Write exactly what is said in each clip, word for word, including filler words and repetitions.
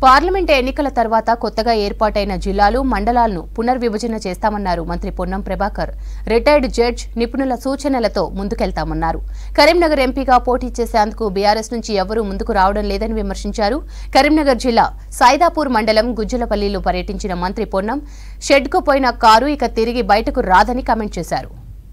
Parliament ఎన్నికల తర్వాత కొత్తగా ఏర్పాటైన జిల్లాలు మండలాలను పునర్విభజన చేస్తామన్నారు మంత్రి పొన్నం ప్రభాకర్. రిటైర్డ్ జడ్జ్ నిపుణుల సూచనలతో ముందుకెళ్తామన్నారు. కరీంనగర్ ఎంపీగా పోటీ చేసేందుకు బీఆర్ఎస్ నుంచి ఎవరూ ముందుకు రావడం లేదని విమర్శించారు. కరీంనగర్ జిల్లా సైదాపూర్ మండలం గుజ్జలపల్లిలో పర్యటించిన మంత్రి పొన్నం షెడ్కు పోయిన కారు ఇక తిరిగి బయటకు రాదని కామెంట్ చేశారు.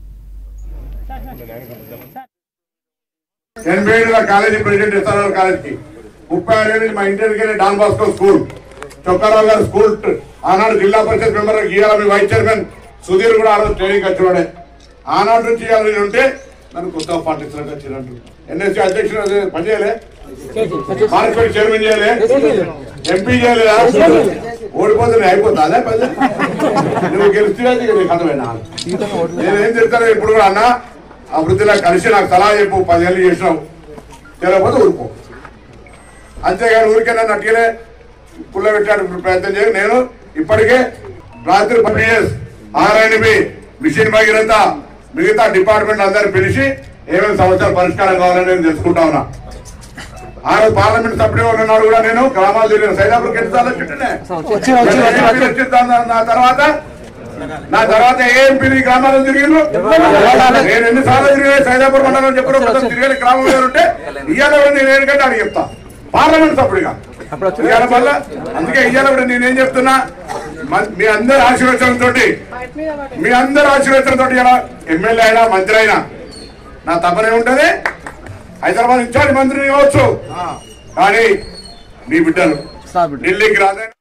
ముప్పై ఆరు మా ఇంటికి డాన్ బాస్కో స్కూల్ చొక్కారావు గారు స్కూల్ ఆనాడు జిల్లా పరిషత్ మెంబర్ ఇవాళ మీ వైస్ చైర్మన్ సుధీర్ కూడా ఆ రోజు ట్రైనింగ్ వచ్చినాడే. ఆనాడు నుంచి ఇవాళ ఉంటే నన్ను కొత్త పార్టీలకు వచ్చినట్టు ఎన్ఎస్సీ అధ్యక్షుడు పనిచేయలే, మార్కెట్ చైర్మన్ చేయలే, ఎంపీ చేయలేదా? ఓడిపోతుంది అయిపోతుంది అదే పని. నువ్వు గెలిస్తే నీకు అర్థమైనా నేనేం చెప్తాను ఇప్పుడు కూడా అన్న అభివృద్ధిలో కలిసి నాకు సలహా చెప్పు, పదేళ్ళు చేసినావు తెలియకపోతే ఊరుకో. అంతేగాని ఊరికే నన్ను అట్టిగానే పుల్ల పెట్టడానికి ప్రయత్నం చేయాలి. నేను ఇప్పటికే రాత్రి పిఎస్ ఆర్ఐనిబి మిషన్ భగీరథ మిగతా డిపార్ట్మెంట్ అందరినీ పిలిచి ఏమేమి సమస్యలు పరిష్కారం కావాలని నేను తెలుసుకుంటా ఉన్నా. ఆ రోజు పార్లమెంట్ సభ్యుడు ఉన్నాడు కూడా నేను గ్రామాలు తిరిగిన సైదాపూర్ ఎన్నిసార్లు చుట్టనే నా తర్వాత నా తర్వాత ఏ ఎంపీ గ్రామాలను తిరిగిండ్రు. నేను ఎన్నిసార్లు తిరిగి సైదాపూర్ మండలం చెప్పడం తిరిగి గ్రామంలో ఉంటే ఇవాళ నేను ఏంటంటే అని చెప్తా పార్లమెంట్ సభ్యుడిగా. అందుకే ఇవాళ నేనేం చెప్తున్నా, మీ అందరి ఆశీర్వచనంతో మీ అందరి ఆశీర్వచనంతో ఇలా ఎమ్మెల్యే అయినా మంత్రి అయినా నా తప్పనే ఉంటది. హైదరాబాద్ ఇన్ఛార్జ్ మంత్రిని ఇవ్వచ్చు, కానీ నీ బిడ్డలు ఢిల్లీకి రాదని